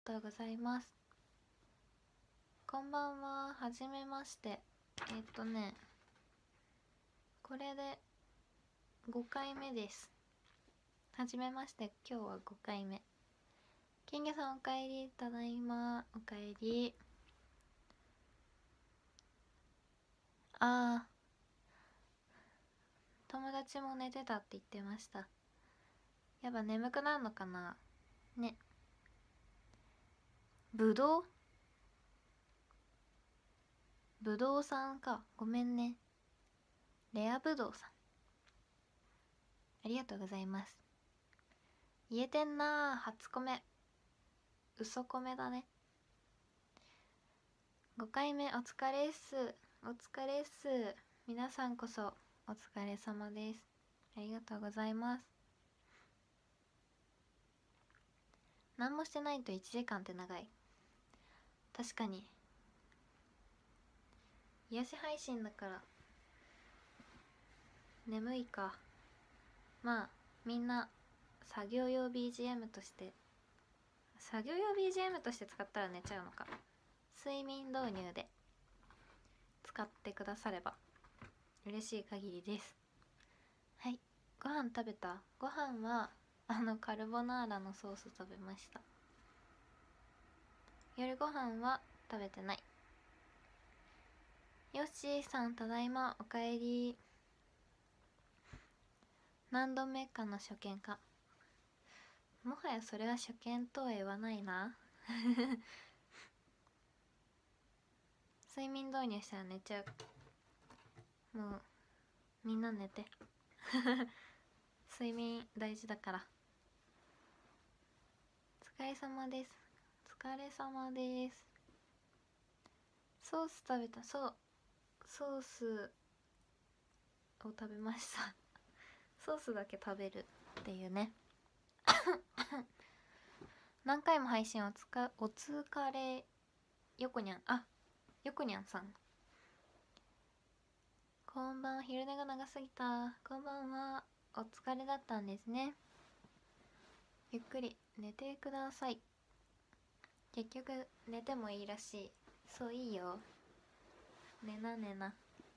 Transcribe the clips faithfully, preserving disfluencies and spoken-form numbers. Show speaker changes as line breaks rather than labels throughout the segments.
とうございます。こんばんは、はじめまして。えっとねこれでごかいめです。はじめまして、今日はごかいめ。金魚さんおかえり、ただいま。おかえり。あー、友達も寝てたって言ってました。やっぱ眠くなるのかなね。ぶどうぶどうさんか、ごめんね。レアぶどうさん、ありがとうございます。言えてんなー、初コメ。嘘コメだね。ごかいめお疲れっす。お疲れっす。皆さんこそお疲れ様です。ありがとうございます。何もしてないといちじかんって長い。確かに癒し配信だから眠いか。まあみんな作業用 ビージーエム として作業用 ビージーエム として使ったら寝ちゃうのか。睡眠導入で使ってくだされば嬉しい限りです。はい、ご飯食べた？ご飯はあのカルボナーラのソース食べました。夜ご飯は食べてない。よっしーさん、ただいま。おかえり。何度目かの初見か。もはやそれは初見とは言わないな。睡眠導入したら寝ちゃう。もうみんな寝て。睡眠大事だから。お疲れ様です。お疲れ様です。ソース食べた。そう、ソースを食べました。ソースだけ食べるっていうね。何回も配信おつかお疲れよこにゃん。あ、よこにゃんさん、こんばんは。昼寝が長すぎた。こんばんは。お疲れだったんですね。ゆっくり寝てください。結局寝てもいいらしい。そう、いいよ。寝な寝な。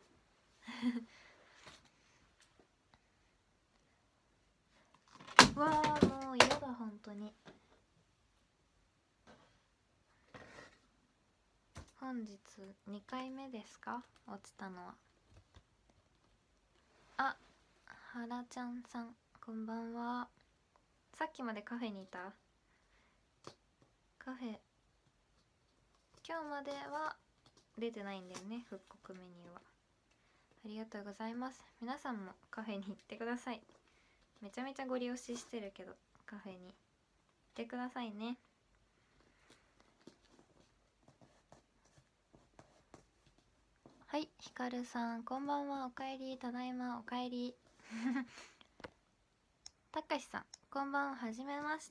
わあ、もう嫌だ、ほんとに。本日にかいめですか、落ちたのは。あ、はらちゃんさん、こんばんは。さっきまでカフェにいた？カフェ今日までは出てないんだよね、復刻メニューは。ありがとうございます。皆さんもカフェに行ってください。めちゃめちゃご利用ししてるけど、カフェに行ってくださいね。はい、ひかるさん、こんばんは。おかえり。ただいま。おかえり。たかしさん、こんばんは。はじめまして。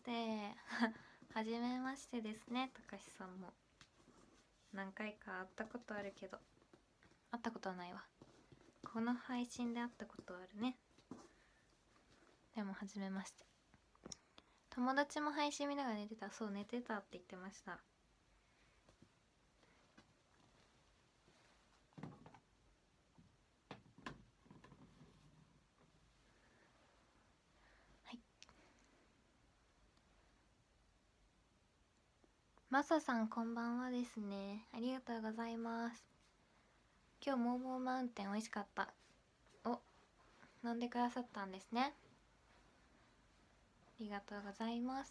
はじめましてですね。たかしさんも何回か会ったことあるけど、会ったことはないわ。この配信で会ったことあるね。でもはじめまして。友達も配信見ながら寝てた。そう、寝てたって言ってました。はい。マサさん、こんばんはですね。ありがとうございます。今日モーモーマウンテン美味しかった。お、飲んでくださったんですね。ありがとうございます。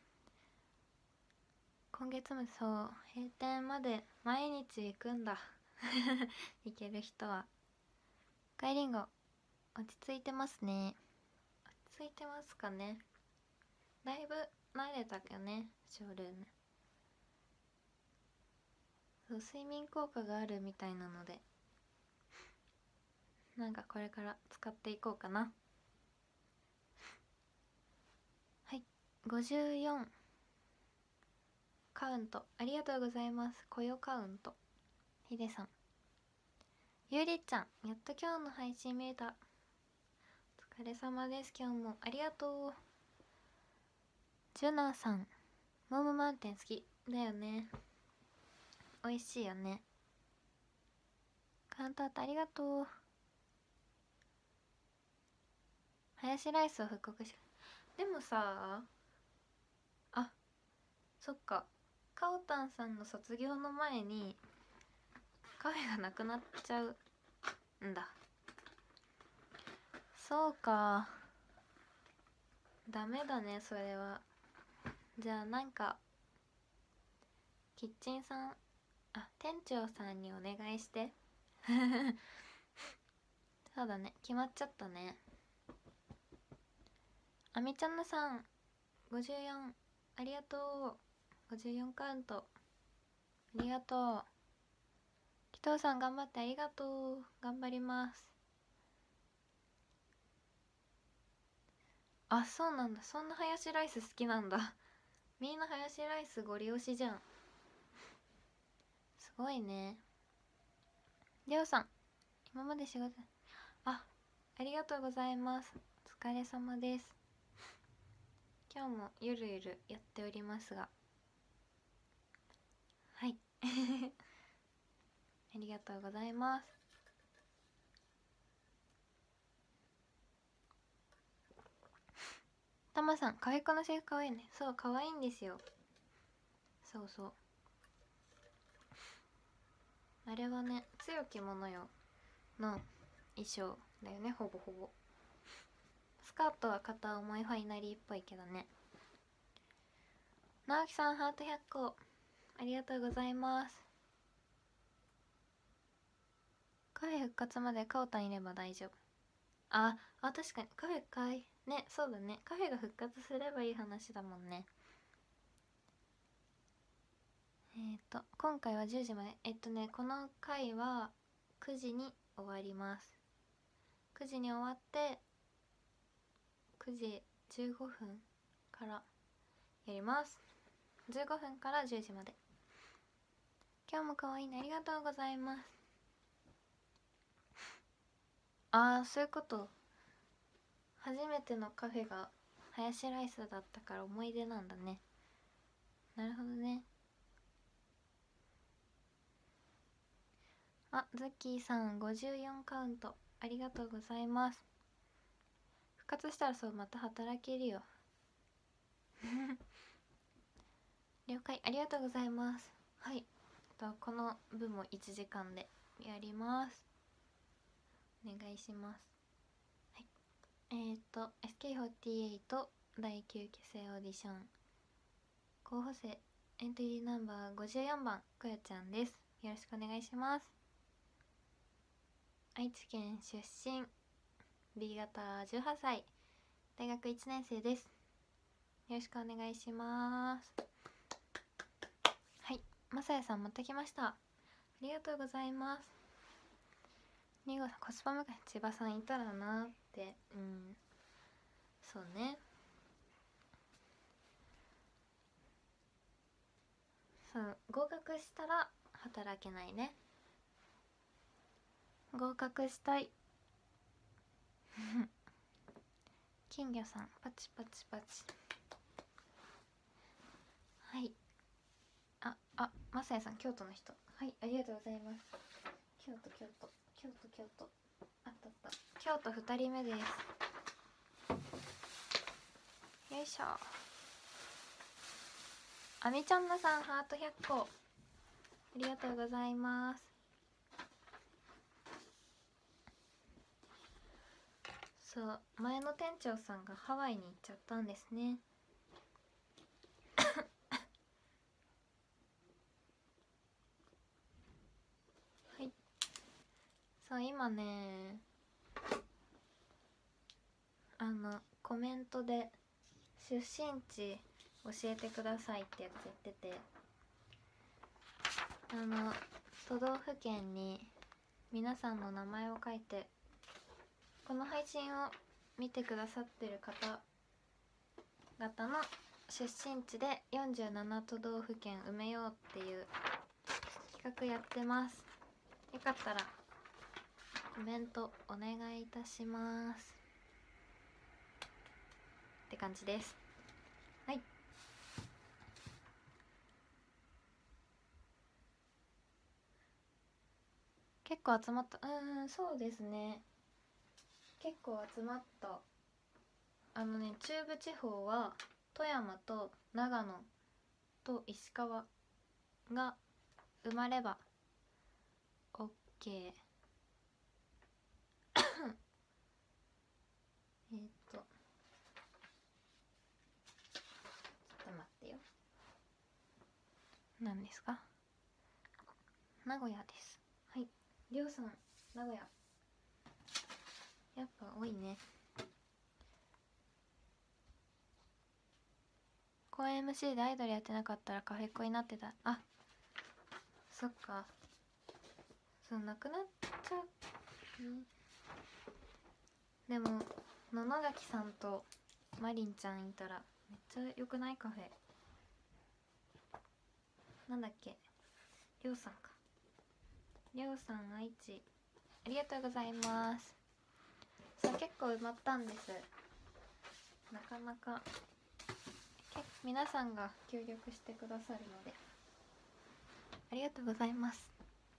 今月もそう、閉店まで毎日行くんだ。行ける人は。赤いりんご、落ち着いてますね。落ち着いてますかね。だいぶ慣れたけどね、ショールーム。そう、睡眠効果があるみたいなので、なんかこれから使っていこうかな。はい、ごじゅうよんカウントありがとうございます。雇用カウント。ヒデさん、ゆりちゃん、やっと今日の配信見えた。お疲れ様です。今日もありがとう。ジュナさん、 モームマウンテン好きだよね。美味しいよね。カウンターってありがとう。ハヤシライスを復刻し、でもさ、あ、そっか、カオタンさんの卒業の前にカフェがなくなっちゃうんだ。そうか、ダメだねそれは。じゃあなんかキッチンさん、あ、店長さんにお願いしてそうだね、決まっちゃったね。あみちゃんのさんごじゅうよんありがとう。ごじゅうよんカウントありがとう。紀藤さん頑張ってありがとう。頑張ります。あ、そうなんだ、そんなハヤシライス好きなんだ。みんなハヤシライスご利用しじゃん。すごいね。りょうさん今まで仕事、あ、ありがとうございます。お疲れ様です。今日もゆるゆるやっておりますが、はいありがとうございます。たまさん可愛い子の制服かわいいね。そう、可愛いんですよ。そうそう、あれはね、強き者よの衣装だよね、ほぼほぼ。スカートは片思いファイナリーっぽいけどね。直樹さんハートひゃっこありがとうございます。カフェ復活までカオタンいれば大丈夫。ああ、確かにカフェかいね。そうだね、カフェが復活すればいい話だもんね。えっ、ー、と今回はじゅうじまで。えっとねこの回はくじに終わります。くじに終わってくじじゅうごふんからやります。じゅうごふんからじゅうじまで。今日も可愛いね、ありがとうございます。あー、そういうこと。初めてのカフェがハヤシライスだったから思い出なんだね。なるほどね。あ、ザッキーさんごじゅうよんカウントありがとうございます。復活したらそう、また働けるよ了解、ありがとうございます。はい、この分もいちじかんでやります。お願いします。はい、えーと エスケーフォーティーエイト だいきゅう期生オーディション候補生エントリーナンバーごじゅうよんばんこよちゃんです。よろしくお願いします。愛知県出身 ビー 型じゅうはっさい大学いちねん生です。よろしくお願いします。はい、まさやさん持ってきました。ありがとうございます。りごさんコスパ向かい千葉さんいたらなって。うん、そうね。そう、合格したら働けないね。合格したい金魚さんパチパチパチ。はい、ああ、まさやさん京都の人、はい、ありがとうございます。京都京都京都京都、あったあった、京都ふたりめです。よいしょ。あみちゃんなさんハートひゃっこありがとうございます。そう、前の店長さんがハワイに行っちゃったんですねはい、そう今ね、あのコメントで出身地教えてくださいってやつやってて、あの都道府県に皆さんの名前を書いて、この配信を見てくださってる方々の出身地でよんじゅうなな都道府県埋めようっていう企画やってます。よかったらコメントお願いいたしますって感じです。はい、 結構集まった。うん、そうですね、結構集まった。あのね、中部地方は富山と長野と石川が埋まれば OK。 えっとちょっと待ってよ。何ですか？名古屋です。はい、りょうさん名古屋、やっぱ多いね。公演 エムシー でアイドルやってなかったらカフェっ子になってた。あ、そっか、そうなくなっちゃう、ね、でも野々垣さんとマリンちゃんいたらめっちゃよくない？カフェなんだっけ、りょうさんか。りょうさん愛知ありがとうございます。そう、結構埋まったんです。なかなかけ皆さんが協力してくださるのでありがとうございます。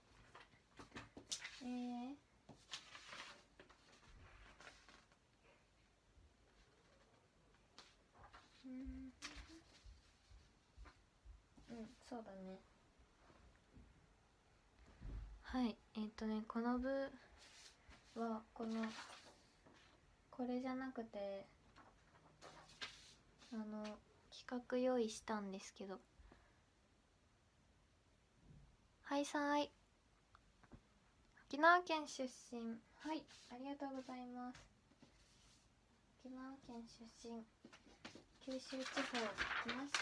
えーうんうん、そうだね。はい、えっ、ー、とねこの部はこのこれじゃなくてあの企画用意したんですけど、はいさい、沖縄県出身、はい、ありがとうございます。沖縄県出身、九州地方来ました。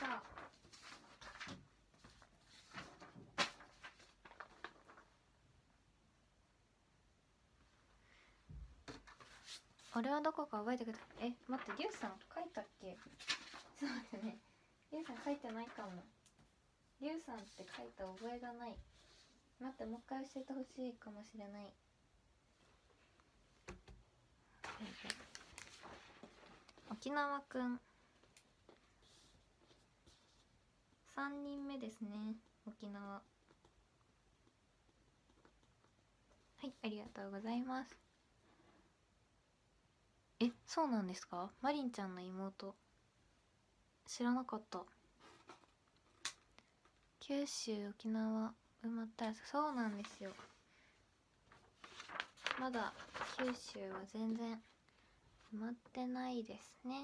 あれはどこか覚えてください。え、待って、リュウさん書いたっけ？ちょっと待ってね、リュウさん書いてないかも。リュウさんって書いた覚えがない。待って、もう一回教えてほしいかもしれない。沖縄くんさんにんめですね。沖縄、はい、ありがとうございます。え、そうなんですか？マリンちゃんの妹、知らなかった。九州沖縄埋まったら、そうなんですよ。まだ九州は全然埋まってないですね。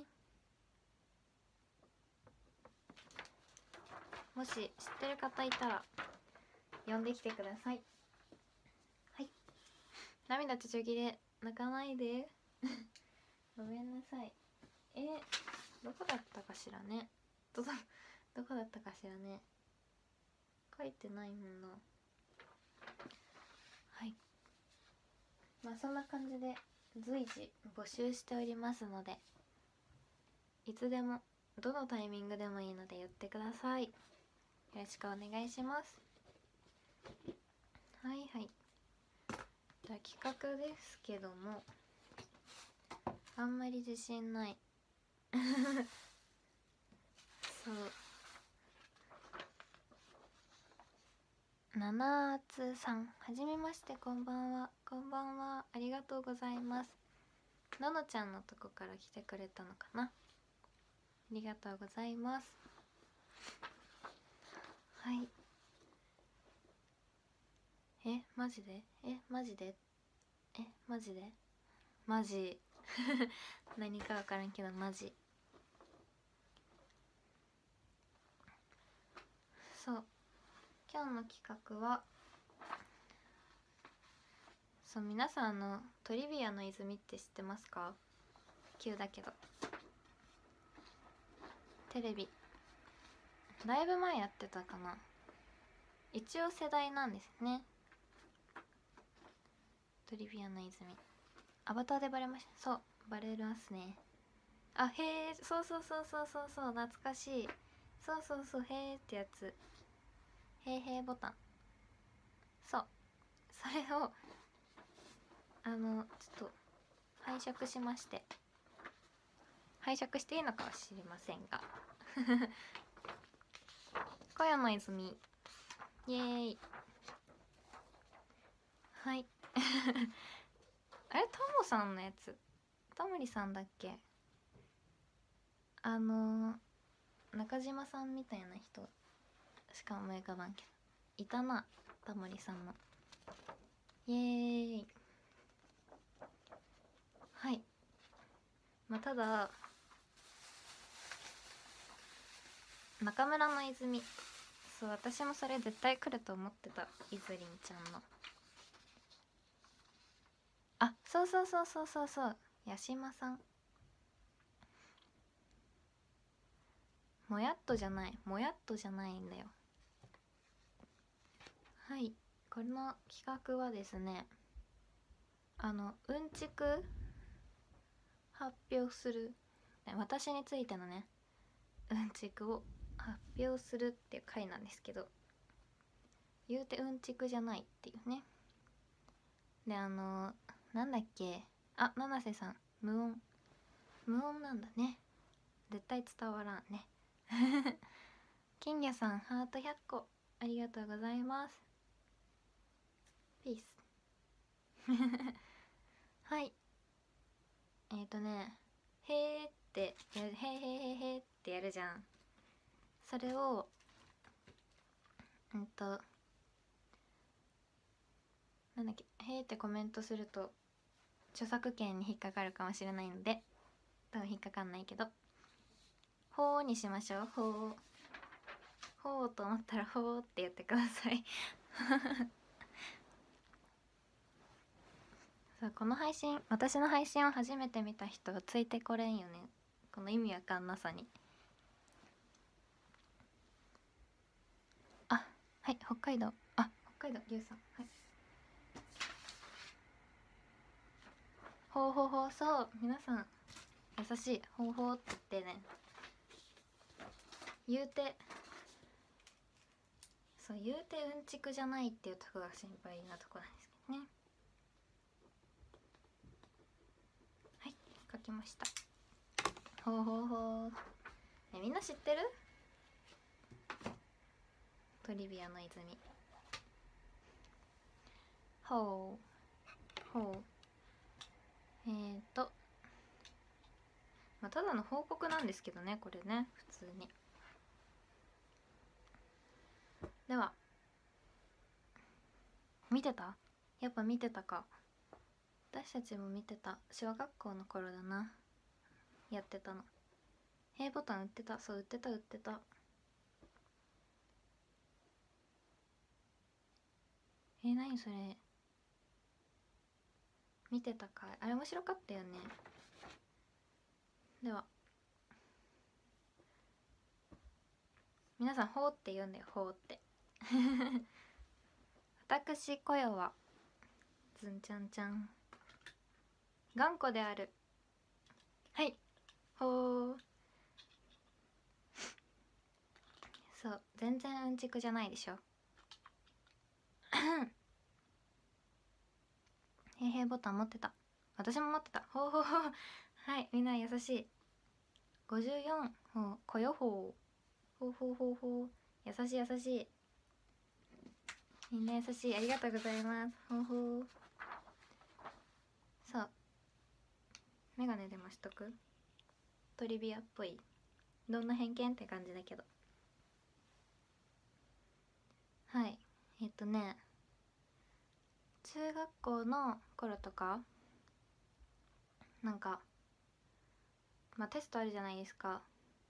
もし知ってる方いたら呼んできてください。はい、涙ちょちょぎれ、泣かないでごめんなさい。えー、どこだったかしらね。どどどこだったかしらね。書いてないもんな。はい、まあそんな感じで随時募集しておりますので、いつでもどのタイミングでもいいので言ってください。よろしくお願いします。はいはい、じゃあ企画ですけども、あんまり自信ないそう、ななつさん、はじめまして、こんばんは。こんばんは、ありがとうございます。ののちゃんのとこから来てくれたのかな。ありがとうございます。はい、え、マジでえ、マジでえ、マジでマジ何かわからんけどマジ。そう、今日の企画は、そう、皆さん、あのトリビアの泉って知ってますか？急だけど、テレビだいぶ前やってたかな。一応世代なんですね。トリビアの泉、アバターでバレました。そう、バレますね。あ、へえ、そうそうそうそうそうそう、懐かしい。そうそうそう、へえってやつ、へいへいボタン。そう、それをあのちょっと拝借しまして、拝借していいのかは知りませんが小屋の泉、イエーイ。 はいあれタモさんのやつタモリさんだっけ。あのー、中島さんみたいな人しか思い浮かばんけどいたな、タモリさんの。イエーイ。はい。まあただ中村の泉、そう私もそれ絶対来ると思ってた。いずりんちゃんの、あ、そうそうそうそうそうそう、八島さん。もやっとじゃない、もやっとじゃないんだよ。はい、この企画はですね、あのうんちく発表する、私についてのねうんちくを発表するっていう回なんですけど、言うてうんちくじゃないっていうね。で、あのなんだっけ、あ、七瀬さん無音無音なんだね、絶対伝わらんね金魚さんハートひゃっこありがとうございます。ピースはいえーとねへーってやる、へーへーへーへーってやるじゃん。それをうんとなんだっけ、へーってコメントすると著作権に引っかかるかもしれないので多分引っかかんないけど、ほーにしましょう。ほーほーと思ったらほーって言ってくださいそう、この配信、私の配信を初めて見た人はついてこれんよね、この意味わかんなさに。あ、はい、北海道、あ、北海道りゅうさん、はい、ほうほうほう、そう皆さん優しい、ほうほうって言ってね、言うてそう言うてうんちくじゃないっていうとこが心配なとこなんですけどね。はい、書きました。ほうほうほう。え、みんな知ってる？トリビアの泉。ほうほう。えーとまあただの報告なんですけどね、これね、普通に。では見てた？やっぱ見てたか。私たちも見てた。小学校の頃だな、やってたの。へいボタン売ってた。そう、売ってた売ってた。えー、何それ、見てたかい。あれ面白かったよね。では皆さん、ほうって言うんだよ、ほうって私こよはずんちゃんちゃん頑固である。はい、ほう。そう、全然うんちくじゃないでしょへいへいボタン持ってた。私も持ってた。ほうほうほう。はい、みんな優しい。ごじゅうよん、ほう、こよほう。ほうほうほうほう。優しい優しい。みんな優しい。ありがとうございます。ほうほう。そう。メガネでもしとく？トリビアっぽい。どんな偏見って感じだけど。はい。えっとね、中学校の頃とか、なんか、まあテストあるじゃないですか。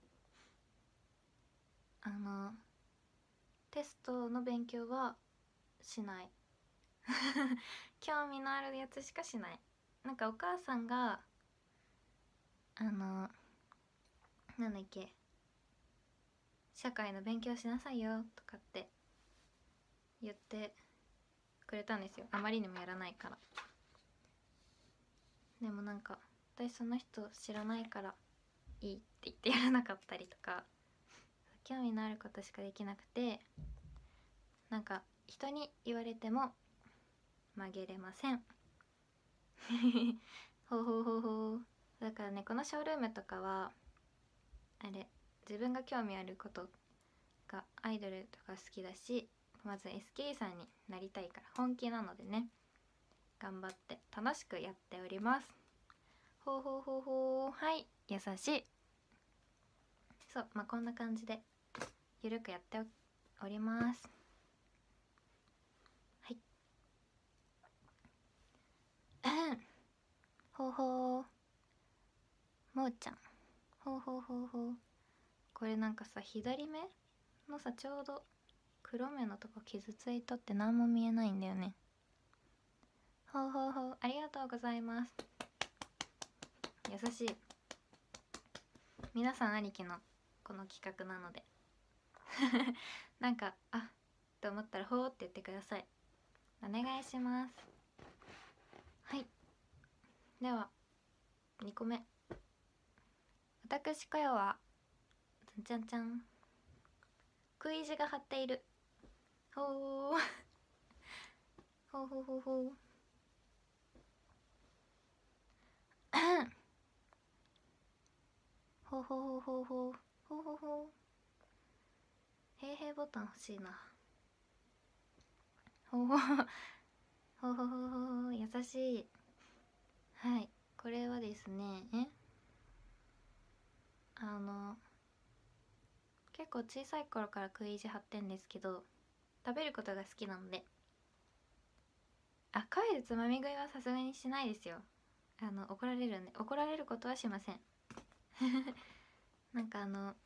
あの、テストの勉強はしない興味のあるやつしかしない。なんかお母さんがあのなんだっけ、社会の勉強しなさいよとかって言ってくれたんですよ、あまりにもやらないから。でもなんか私その人知らないからいいって言ってやらなかったりとか、興味のあることしかできなくて、なんか人に言われても曲げれませんほうほうほうほう。だからね、このショールームとかはあれ、自分が興味あることがアイドルとか好きだし、まず エスケー さんになりたいから本気なのでね、 頑張って楽しくやっております。ほうほうほうほう。はい、優しい。そう、まあこんな感じでゆるくやっております。はい。ほうほう。もーちゃん。ほうほうほうほう。これなんかさ、左目のさ、ちょうど黒目のとこ傷ついとって何も見えないんだよね。ほうほうほう。ありがとうございます。優しい。皆さんありきのこの企画なのでなんかあっと思ったらほーって言ってください。お願いします。はい、ではにこめ。私かよはじゃんじゃん、食い意地が張っている。ほーほうほうほうほうほうほうほうほうほうほうほうほう。へいへいボタン欲しいな。ほうほうほうほうほうほうほう。優しい。はい、これはですね、えあの結構小さい頃から食い意地張ってんですけど、食べることが好きなので、あ、カフェでつまみ食いはさすがにしないですよ。あの怒られるんで。怒られることはしませんなんかあの